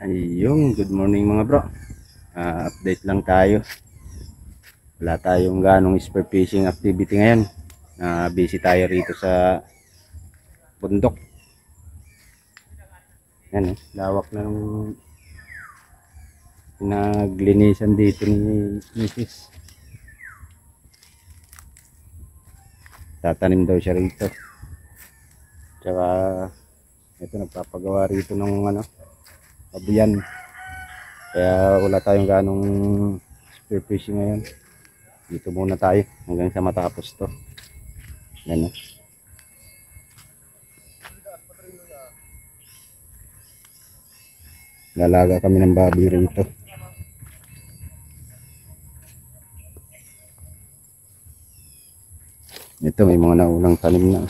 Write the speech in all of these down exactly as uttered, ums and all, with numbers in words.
Ayun, good morning mga bro. Ah, update lang tayo. Wala tayong ganong spear fishing activity ngayon. Ah, busy tayo rito sa bundok. Yan eh, lawak na ng pinaglinisan dito ni Missus Tatanim daw siya rito. Tsaka ito, nagpapagawa rito ng ano, kabuyan. Kaya wala tayong ganong spear fishing ngayon. Dito muna tayo hanggang sa matapos to. Yan eh. Lalaga kami ng baboy rito. Ito, may mga naunang tanim na.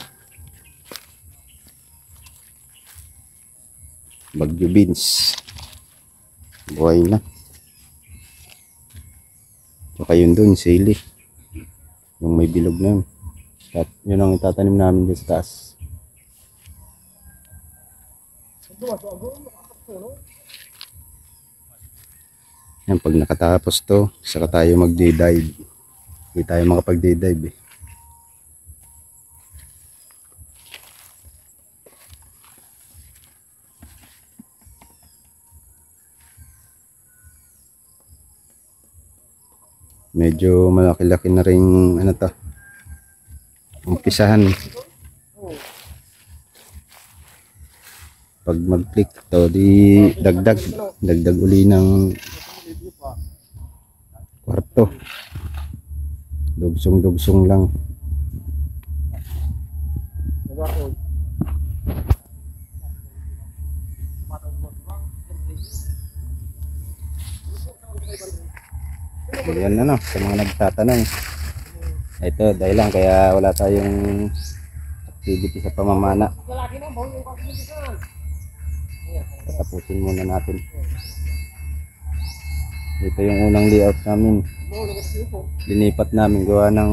Bagyo beans. Buhay na. Tsaka yun dun, sili. Yung may bilog na yun. At yun ang itatanim namin dyan sa taas. Yan, pag nakatapos to, saka tayo mag-dive. Hindi tayo makapag-dive eh. Medyo malaki-laki na rin ano to, umpisahan. Pag mag-click to, di dagdag dagdag uli ng kwarto. Dugsong dugsong lang. Yan na no, sa mga nagtatanong. Ito dahil lang kaya wala tayong activity sa pamamana. Tatapusin muna natin. Ito yung unang layout namin. Linipat namin gawa ng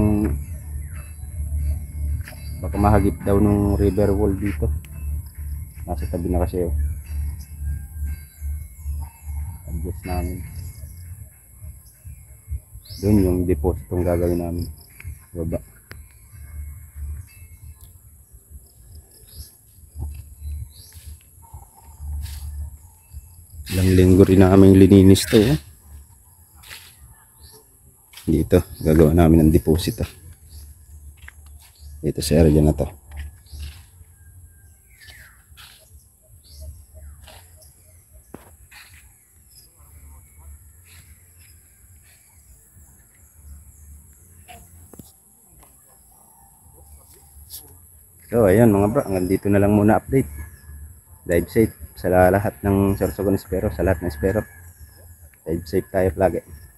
baka mahagip daw nung river wall dito. Nasa tabi na kasi oh. Adjust namin. Doon yung depositong gagawin namin. Baba. Ilang linggo rin namin lininis to. Eh. Dito, gagawa namin ng deposito. Dito sa area na to. So ayan mga bro, hanggang dito na lang muna update. Dive safe sa lahat ng Sorsogon Espero, sa lahat ng Espero. Dive safe tayo lagi.